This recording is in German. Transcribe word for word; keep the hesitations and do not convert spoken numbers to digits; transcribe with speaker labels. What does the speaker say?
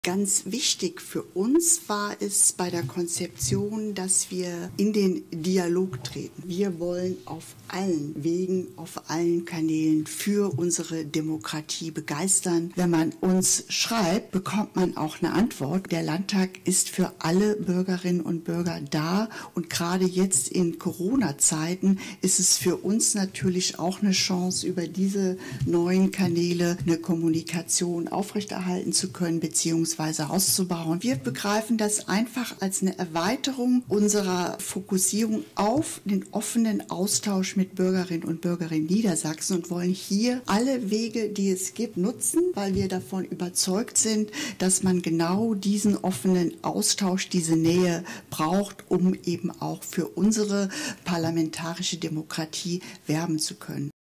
Speaker 1: Ganz wichtig für uns war es bei der Konzeption, dass wir in den Dialog treten. Wir wollen auf allen Wegen, auf allen Kanälen für unsere Demokratie begeistern. Wenn man uns schreibt, bekommt man auch eine Antwort. Der Landtag ist für alle Bürgerinnen und Bürger da und gerade jetzt in Corona-Zeiten ist es für uns natürlich auch eine Chance, über diese neuen Kanäle eine Kommunikation aufrechterhalten zu können, beziehungsweise auszubauen. Wir begreifen das einfach als eine Erweiterung unserer Fokussierung auf den offenen Austausch mit Bürgerinnen und Bürgern in Niedersachsen und wollen hier alle Wege, die es gibt, nutzen, weil wir davon überzeugt sind, dass man genau diesen offenen Austausch, diese Nähe braucht, um eben auch für unsere parlamentarische Demokratie werben zu können.